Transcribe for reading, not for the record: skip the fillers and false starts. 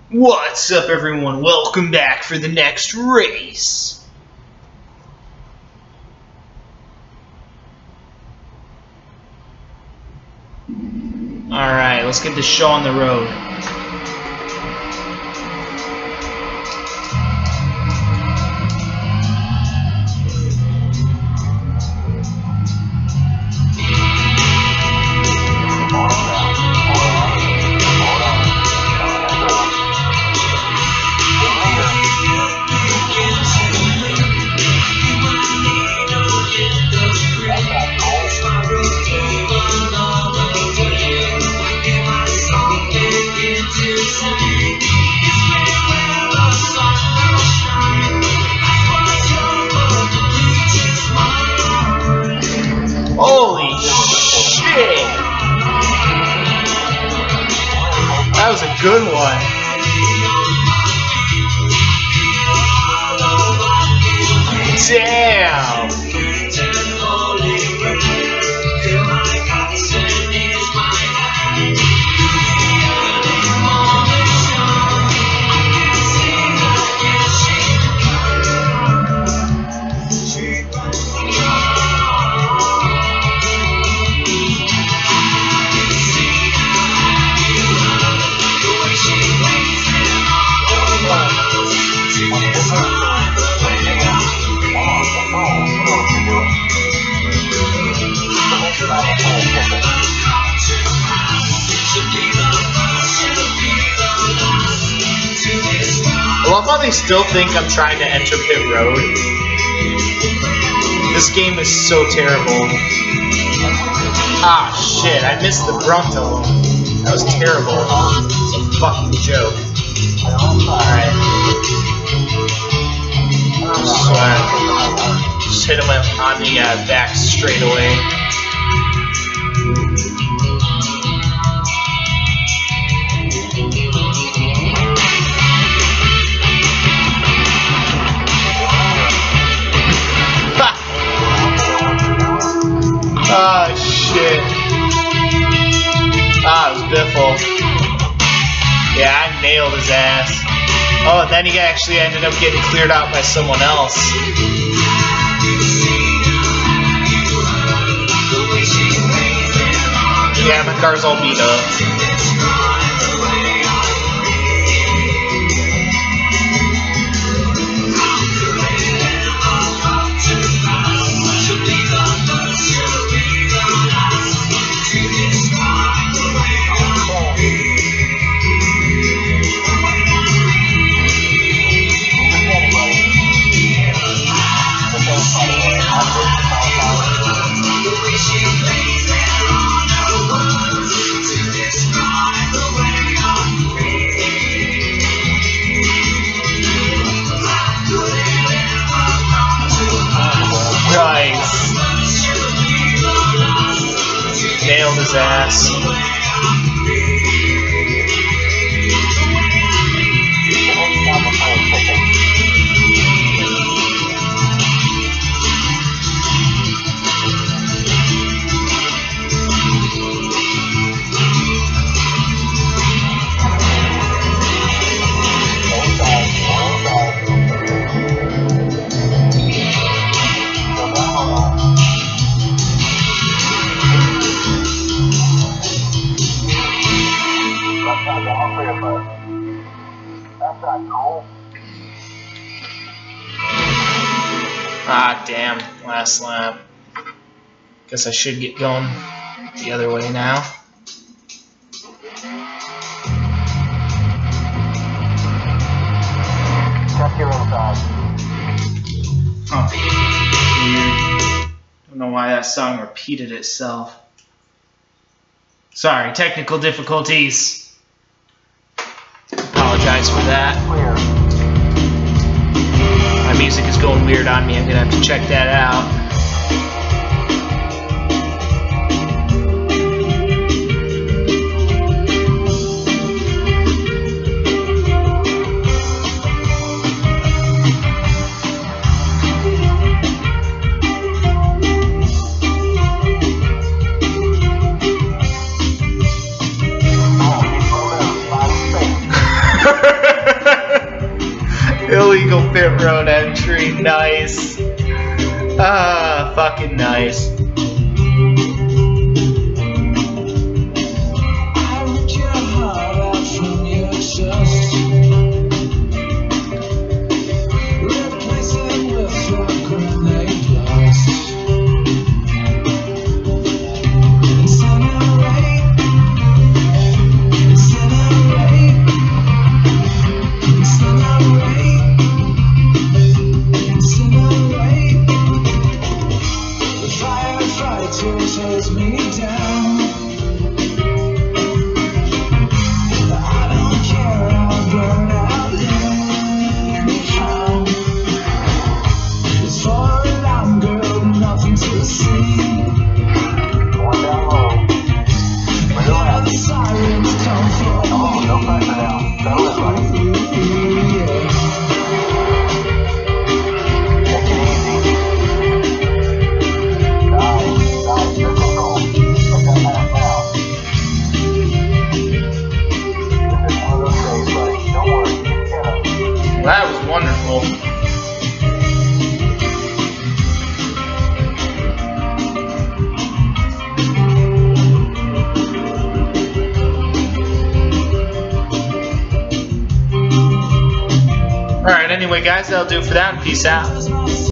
What's up, everyone? Welcome back for the next race. Alright, let's get this show on the road. Holy shit! That was a good one. Damn! I love how they still think I'm trying to enter pit road. This game is so terrible. Ah, shit, I missed the brunt of them. That was terrible. It's a fucking joke. Alright. Just hit him on the back straightaway. Ah, shit. Ah, it was Biffle. Yeah, I nailed his ass. Oh, and then he actually ended up getting cleared out by someone else. Yeah, my car's all beat up. Nice. Nailed his ass. Ah, damn. Last lap. Guess I should get going the other way now. Check your inside. Huh. Weird. Don't know why that song repeated itself. Sorry, technical difficulties. Apologize for that. Clear. My music is going weird on me. I'm gonna have to check that out. Oh, Illegal pit road entry, nice. Fucking nice. Holds me down. I don't care, I'll burn out anyhow. It's for a long girl, nothing to see. Going down low. Where the sirens come for me. No pressure now. Settle it, buddy. Take it easy. That was wonderful. Alright, anyway guys, that'll do for that. Peace out.